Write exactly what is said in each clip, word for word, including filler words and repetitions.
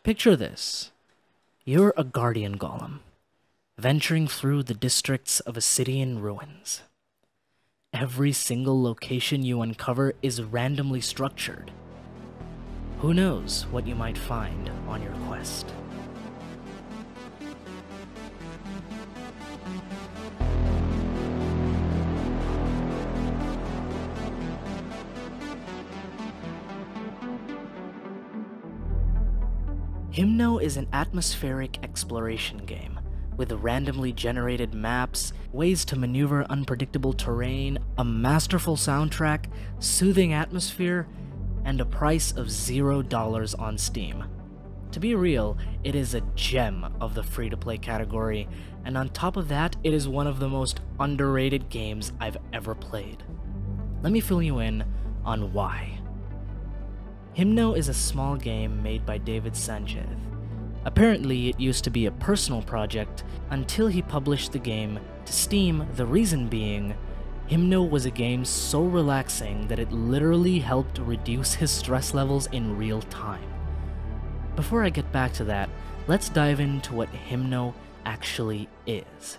Picture this. You're a guardian golem, venturing through the districts of a city in ruins. Every single location you uncover is randomly structured. Who knows what you might find on your quest? Himno is an atmospheric exploration game, with randomly generated maps, ways to maneuver unpredictable terrain, a masterful soundtrack, soothing atmosphere, and a price of zero dollars on Steam. To be real, it is a gem of the free-to-play category, and on top of that, it is one of the most underrated games I've ever played. Let me fill you in on why. Himno is a small game made by David Sanchez. Apparently, it used to be a personal project until he published the game to Steam, the reason being, Himno was a game so relaxing that it literally helped reduce his stress levels in real time. Before I get back to that, let's dive into what Himno actually is.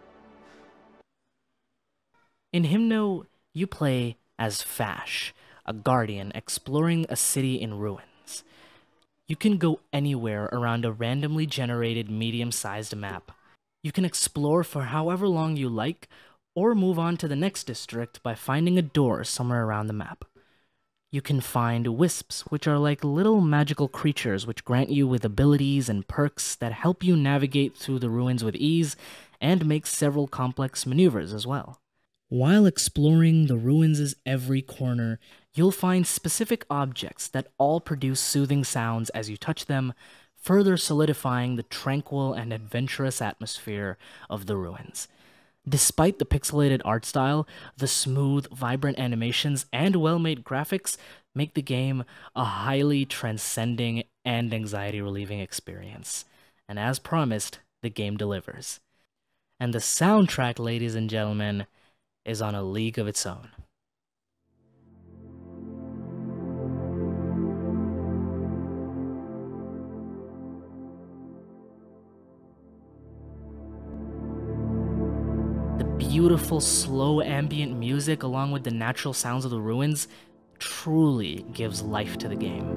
In Himno, you play as Fash, a guardian exploring a city in ruins. You can go anywhere around a randomly generated medium-sized map. You can explore for however long you like, or move on to the next district by finding a door somewhere around the map. You can find wisps, which are like little magical creatures which grant you with abilities and perks that help you navigate through the ruins with ease, and make several complex maneuvers as well. While exploring the ruins' every corner, you'll find specific objects that all produce soothing sounds as you touch them, further solidifying the tranquil and adventurous atmosphere of the ruins. Despite the pixelated art style, the smooth, vibrant animations and well-made graphics make the game a highly transcending and anxiety-relieving experience. And as promised, the game delivers. And the soundtrack, ladies and gentlemen, is on a league of its own. The beautiful, slow ambient music along with the natural sounds of the ruins truly gives life to the game.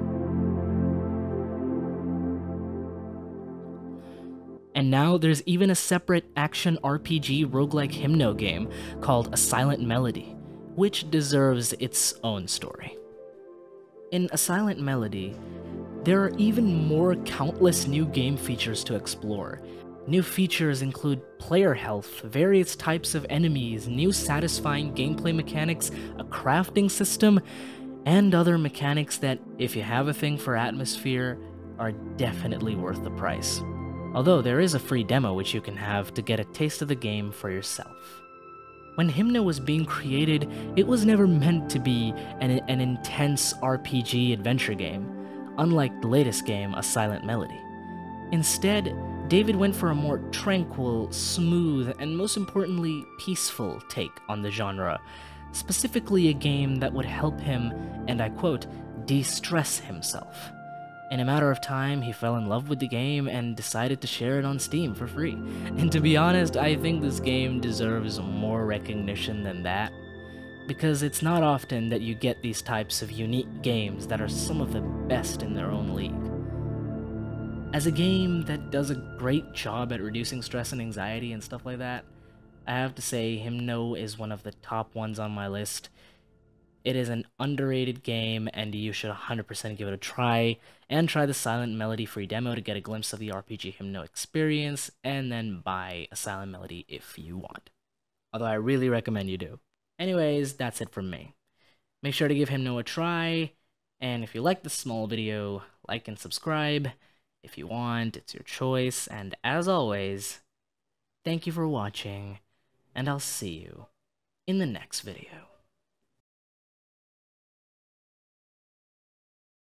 And now there's even a separate action R P G roguelike Himno game called A Silent Melody, which deserves its own story. In A Silent Melody, there are even more countless new game features to explore. New features include player health, various types of enemies, new satisfying gameplay mechanics, a crafting system, and other mechanics that, if you have a thing for atmosphere, are definitely worth the price. Although there is a free demo which you can have to get a taste of the game for yourself. When Himno was being created, it was never meant to be an, an intense R P G adventure game, unlike the latest game, A Silent Melody. Instead, David went for a more tranquil, smooth, and most importantly, peaceful take on the genre, specifically a game that would help him, and I quote, de-stress himself. In a matter of time, he fell in love with the game and decided to share it on Steam for free. And to be honest, I think this game deserves more recognition than that, because it's not often that you get these types of unique games that are some of the best in their own league. As a game that does a great job at reducing stress and anxiety and stuff like that, I have to say Himno is one of the top ones on my list. It is an underrated game, and you should one hundred percent give it a try, and try the Silent Melody free demo to get a glimpse of the R P G Himno experience, and then buy a Silent Melody if you want. Although I really recommend you do. Anyways, that's it from me. Make sure to give Himno a try, and if you like this small video, like and subscribe. If you want, it's your choice, and as always, thank you for watching, and I'll see you in the next video.